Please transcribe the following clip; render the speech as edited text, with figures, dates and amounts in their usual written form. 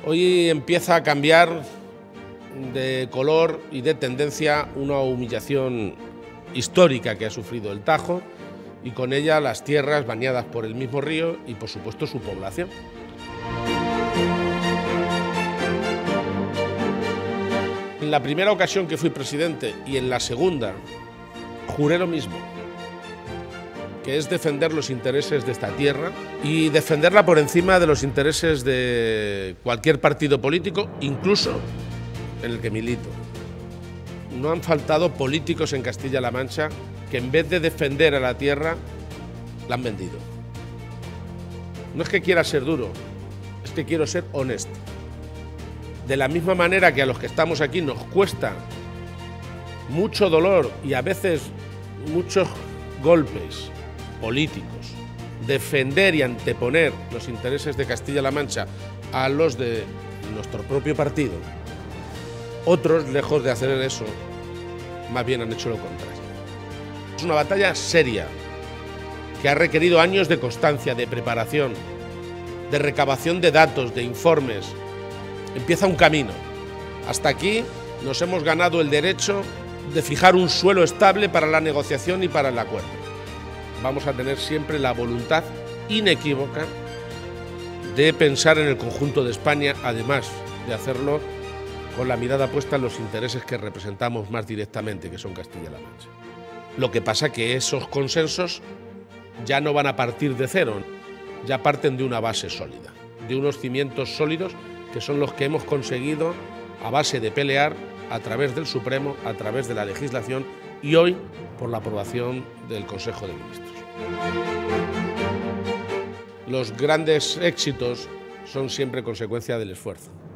Hoy empieza a cambiar de color y de tendencia una humillación histórica que ha sufrido el Tajo y con ella las tierras bañadas por el mismo río y por supuesto su población. En la primera ocasión que fui presidente y en la segunda juré lo mismo, que es defender los intereses de esta tierra y defenderla por encima de los intereses de cualquier partido político, incluso en el que milito. No han faltado políticos en Castilla-La Mancha que en vez de defender a la tierra, la han vendido. No es que quiera ser duro, es que quiero ser honesto. De la misma manera que a los que estamos aquí nos cuesta mucho dolor y a veces muchos golpes políticos defender y anteponer los intereses de Castilla-La Mancha a los de nuestro propio partido, otros, lejos de hacer eso, más bien han hecho lo contrario. Es una batalla seria que ha requerido años de constancia, de preparación, de recabación de datos, de informes. Empieza un camino. Hasta aquí nos hemos ganado el derecho de fijar un suelo estable para la negociación y para el acuerdo. Vamos a tener siempre la voluntad inequívoca de pensar en el conjunto de España, además de hacerlo con la mirada puesta en los intereses que representamos más directamente, que son Castilla-La Mancha. Lo que pasa es que esos consensos ya no van a partir de cero, ya parten de una base sólida, de unos cimientos sólidos que son los que hemos conseguido a base de pelear a través del Supremo, a través de la legislación y hoy por la aprobación del Consejo de Ministros. Los grandes éxitos son siempre consecuencia del esfuerzo.